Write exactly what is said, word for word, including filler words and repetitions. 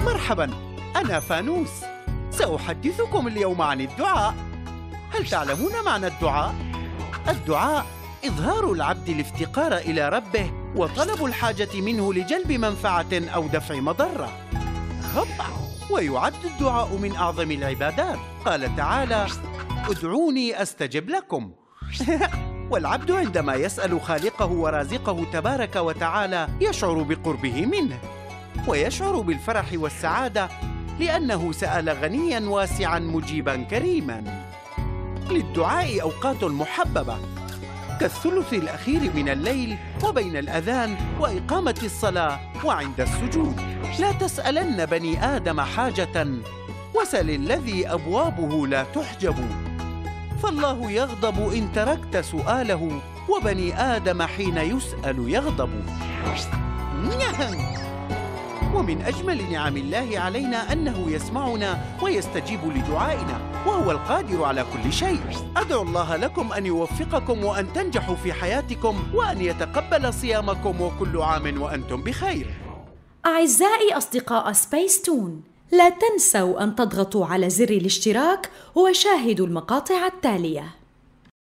مرحباً، أنا فانوس. سأحدثكم اليوم عن الدعاء. هل تعلمون معنى الدعاء؟ الدعاء إظهار العبد الافتقار إلى ربه وطلب الحاجة منه لجلب منفعة أو دفع مضرة. هبا! ويعد الدعاء من أعظم العبادات. قال تعالى: ادعوني أستجب لكم. والعبد عندما يسأل خالقه ورازقه تبارك وتعالى يشعر بقربه منه، ويشعر بالفرح والسعادة لأنه سأل غنياً واسعاً مجيباً كريماً. للدعاء أوقات محببة كالثلث الأخير من الليل وبين الأذان وإقامة الصلاة وعند السجود. لا تسألن بني آدم حاجة وسل الذي أبوابه لا تحجب، فالله يغضب إن تركت سؤاله، وبني آدم حين يسأل يغضب. ومن أجمل نعم الله علينا أنه يسمعنا ويستجيب لدعائنا، وهو القادر على كل شيء. أدعو الله لكم أن يوفقكم وأن تنجحوا في حياتكم، وأن يتقبل صيامكم، وكل عام وأنتم بخير. أعزائي أصدقاء سبيس تون، لا تنسوا أن تضغطوا على زر الاشتراك وشاهدوا المقاطع التالية.